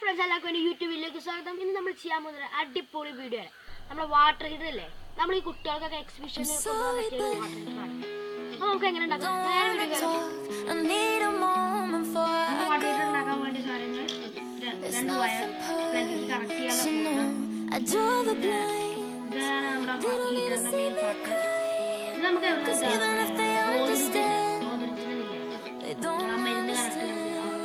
YouTube video. Addipoli video. Water heater. We cook exhibition. I need a moment for I draw the blind. They don't even see me cry. 'Cause even if they understand, they don't understand.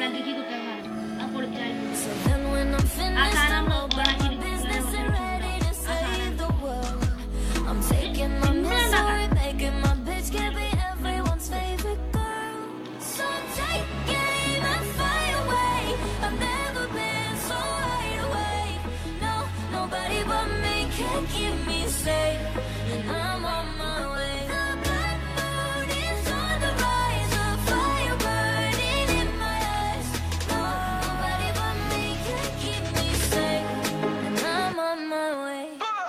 So then when I'm finished, I'm about my business and ready to save the world. I'm taking my misery, making my bitch can be everyone's favorite girl. So take aim and fly away. I've never been so wide awake. No, nobody but me can keep me safe. And I'm on my way. The black moon is on the rise, a fire burning in my eyes. No, nobody but me can keep me safe. And I'm on my way.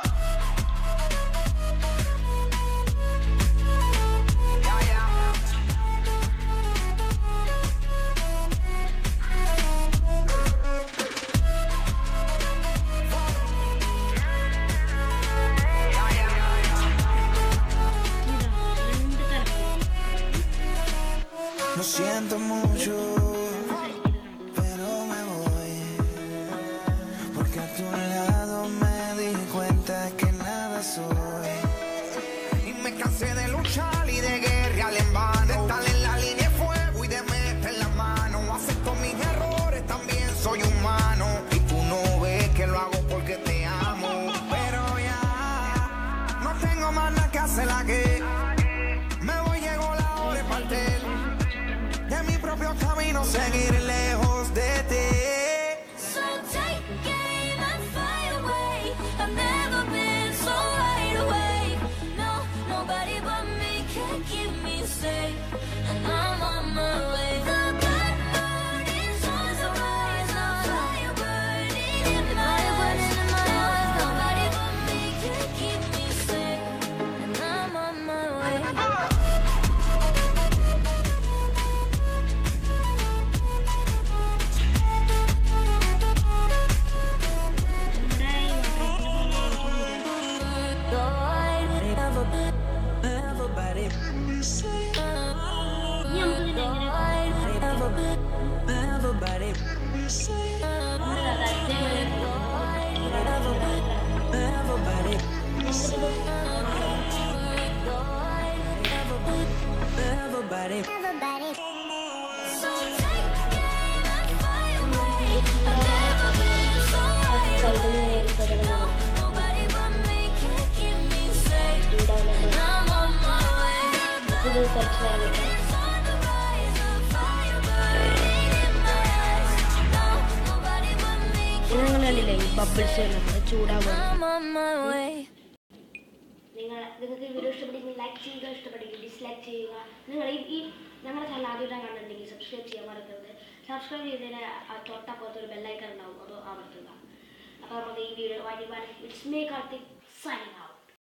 Lo siento mucho, pero me voy, porque a tu lado me di cuenta que nada soy. Y me cansé de luchar y de guerrear en vano, de estar en la línea de fuego y de meter la mano. Acepto mis errores, también soy humano, y tú no ves que lo hago porque te amo. Pero ya no tengo más nada que hacer la que me voy, llegó la hora de partir de mi propio camino, seguir lejos de ti. So take aim and fly away. I've never been so wide awake. No, nobody but me can keep me safe. And I'm on my way. The black moon is on the rise, a fire burning in my eyes. Nobody but me can keep me safe. And I'm on my way. So take aim and fly away. I've never been so wide awake. No, nobody but me can keep me safe. And I'm on my way. The black moon is on the rise, a fire burning in my eyes. No, nobody but me can keep me safe. I'm on my way. നിങ്ങൾക്ക് ഈ video ഇഷ്ടപ്പെട്ടെങ്കിൽ like ചെയ്യുക, ഇഷ്ടപ്പെട്ടെങ്കിൽ dislike ചെയ്യുക. നിങ്ങൾ ഈ ഞങ്ങളുടെ channel ആദ്യമായിട്ടാണ് കാണുന്നുണ്ടെങ്കിൽ സബ്സ്ക്രൈബ് ചെയ്യാൻ മറക്കരുത്. സബ്സ്ക്രൈബ് ചെയ്തതിന് തൊട്ടപ്പുറത്തൊരു ബെല്ലൈക്കൺ ഉണ്ടാവും, അത് അമർത്തുക. അപ്പോൾ നമുക്ക് ഈ video it's me Karthik signing out.